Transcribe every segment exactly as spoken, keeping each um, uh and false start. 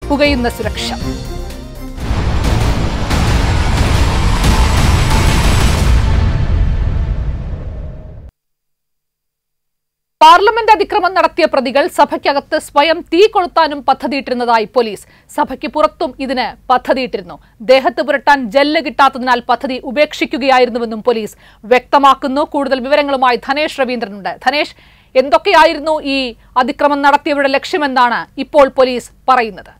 പുകയുന്ന സുരക്ഷ. പാർലമെന്റ് അതിക്രമം നടത്തിയ പ്രതികൾ സഭയ്ക്കകത്ത് സ്വയം തീ കൊളുത്താനും പദ്ധതിയിട്ടിരുന്നതായി പോലീസ്. സഭയ്ക്ക് പുറത്തും ഇതിന് പദ്ധതിയിട്ടിരുന്നു. ദേഹത്ത് പുരട്ടാൻ ജെല്ല് കിട്ടാത്തതിനാൽ പദ്ധതി ഉപേക്ഷിക്കുകയായിരുന്നുവെന്നും പോലീസ് വ്യക്തമാക്കുന്നു. കൂടുതൽ വിവരങ്ങളുമായി ധനേഷ് രവീന്ദ്രനുണ്ട്. ധനേഷ്, എന്തൊക്കെയായിരുന്നു ഈ അതിക്രമം നടത്തിയവരുടെ ലക്ഷ്യമെന്നാണ് ഇപ്പോൾ പോലീസ് പറയുന്നത്?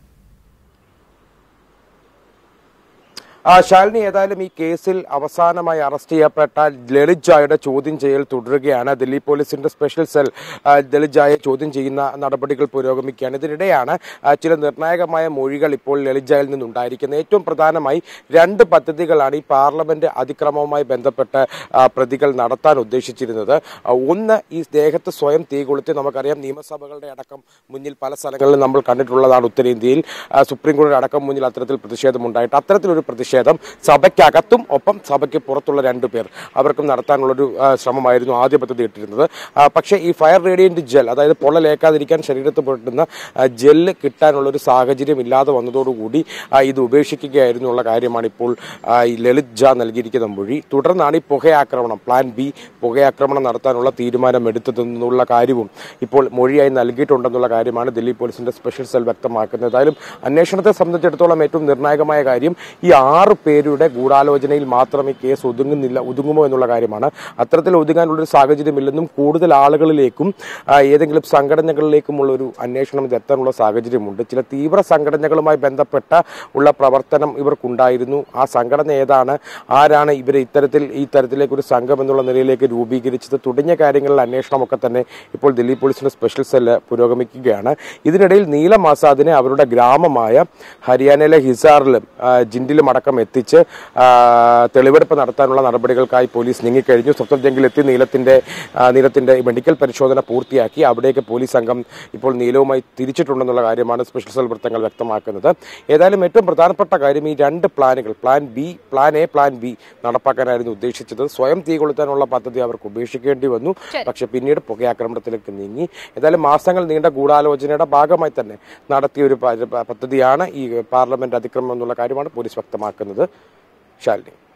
ശാലിനി, ഏതായാലും ഈ കേസിൽ അവസാനമായി അറസ്റ്റ് ചെയ്യപ്പെട്ട ലളിത് ജായുടെ ചോദ്യം ചെയ്യൽ തുടരുകയാണ്. ദില്ലി പോലീസിന്റെ സ്പെഷ്യൽ സെൽ ലളിത് ജായെ ചോദ്യം ചെയ്യുന്ന നടപടികൾ പുരോഗമിക്കുകയാണ്. ഇതിനിടെയാണ് ചില നിർണായകമായ മൊഴികൾ ഇപ്പോൾ ലളിത് ജായിൽ നിന്നുണ്ടായിരിക്കുന്നത്. ഏറ്റവും പ്രധാനമായി രണ്ട് പദ്ധതികളാണ് ഈ പാർലമെന്റ് അതിക്രമവുമായി ബന്ധപ്പെട്ട് പ്രതികൾ നടത്താൻ ഉദ്ദേശിച്ചിരുന്നത്. ഒന്ന്, ഈ ദേഹത്ത് സ്വയം തീ കൊളുത്തി, നമുക്കറിയാം നിയമസഭകളുടെ അടക്കം മുന്നിൽ പല സ്ഥലങ്ങളിലും നമ്മൾ കണ്ടിട്ടുള്ളതാണ്. ഉത്തരേന്ത്യയിൽ സുപ്രീം കോടതി അടക്കം മുന്നിൽ അത്തരത്തിൽ പ്രതിഷേധമുണ്ടായിട്ട് അത്തരത്തിലൊരു പ്രതിഷേധം സഭയ്ക്കകത്തും ഒപ്പം സഭയ്ക്ക് പുറത്തുള്ള രണ്ടുപേർ അവർക്കും നടത്താനുള്ളൊരു ശ്രമമായിരുന്നു ആദ്യ പദ്ധതി ഇട്ടിരുന്നത്. പക്ഷേ ഈ ഫയർ റേഡിയന്റ് ജെൽ, അതായത് പൊള്ളലേക്കാതിരിക്കാൻ ശരീരത്ത് പുരട്ടുന്ന ജെല്ല് കിട്ടാനുള്ളൊരു സാഹചര്യം ഇല്ലാതെ വന്നതോടുകൂടി ഇത് ഉപേക്ഷിക്കുകയായിരുന്നു ഉള്ള കാര്യമാണ് ഇപ്പോൾ ഈ ലളിത് ജാ നൽകിയിരിക്കുന്ന മൊഴി. തുടർന്നാണ് ഈ പുകയാക്രമണം, പ്ലാൻ ബി പുകയാക്രമണം നടത്താനുള്ള തീരുമാനം എടുത്തതെന്നുള്ള കാര്യവും ഇപ്പോൾ മൊഴിയായി നൽകിയിട്ടുണ്ടെന്നുള്ള കാര്യമാണ് ദില്ലി പോലീസിന്റെ സ്പെഷ്യൽ സെൽ വ്യക്തമാക്കുന്നത്. ഏതായാലും അന്വേഷണത്തെ സംബന്ധിച്ചിടത്തോളം ഏറ്റവും നിർണായകമായ കാര്യം ഈ ആറ് പേരുടെ ഗൂഢാലോചനയിൽ മാത്രം ഈ കേസ് ഒതുങ്ങുന്നില്ല ഒതുങ്ങുമോ എന്നുള്ള കാര്യമാണ്. അത്തരത്തിൽ ഒതുങ്ങാനുള്ളൊരു സാഹചര്യമില്ലെന്നും കൂടുതൽ ആളുകളിലേക്കും ഏതെങ്കിലും സംഘടനകളിലേക്കുമുള്ള ഒരു അന്വേഷണം ഇത് എത്താനുള്ള സാഹചര്യമുണ്ട്. ചില തീവ്ര സംഘടനകളുമായി ബന്ധപ്പെട്ട ഉള്ള പ്രവർത്തനം ഇവർക്കുണ്ടായിരുന്നു. ആ സംഘടന ഏതാണ്, ആരാണ് ഇവരെ ഇത്തരത്തിൽ ഈ തരത്തിലേക്കൊരു സംഘം എന്നുള്ള നിലയിലേക്ക് രൂപീകരിച്ചത് തുടങ്ങിയ കാര്യങ്ങളിലെ അന്വേഷണമൊക്കെ തന്നെ ഇപ്പോൾ ദില്ലി പോലീസിന്റെ സ്പെഷ്യൽ സെല്ല് പുരോഗമിക്കുകയാണ്. ഇതിനിടയിൽ നീലം ആസാദിനെ അവരുടെ ഗ്രാമമായ ഹരിയാനയിലെ ഹിസാറിലും ജിൻഡിലും അടക്കം എത്തിച്ച് തെളിവെടുപ്പ് നടത്താനുള്ള നടപടികൾക്കായി പോലീസ് നീങ്ങിക്കഴിഞ്ഞു. സഫ്ദർജംഗിലെത്തി നീലത്തിന്റെ നീലത്തിന്റെ മെഡിക്കൽ പരിശോധന പൂർത്തിയാക്കി. അവിടേക്ക് പോലീസ് സംഘം ഇപ്പോൾ നീലവുമായി തിരിച്ചിട്ടുണ്ടെന്നുള്ള കാര്യമാണ് സ്പെഷ്യൽ സെൽ വൃത്തങ്ങൾ വ്യക്തമാക്കുന്നത്. ഏതായാലും ഏറ്റവും പ്രധാനപ്പെട്ട കാര്യം ഈ രണ്ട് പ്ലാനുകൾ, plan B, plan A, plan B നടപ്പാക്കാനായിരുന്നു ഉദ്ദേശിച്ചത്. സ്വയം തീ കൊളുത്താനുള്ള പദ്ധതി അവർക്ക് ഉപേക്ഷിക്കേണ്ടി വന്നു. പക്ഷെ പിന്നീട് പുകയാക്രമണത്തിലേക്ക് നീങ്ങി. ഏതായാലും മാസങ്ങൾ നീണ്ട ഗൂഢാലോചനയുടെ ഭാഗമായി തന്നെ നടത്തിയ ഒരു പദ്ധതിയാണ് ഈ പാർലമെന്റ് അതിക്രമം എന്നുള്ള കാര്യമാണ് പോലീസ് വ്യക്തമാക്കുന്നത്. ശാലിനി.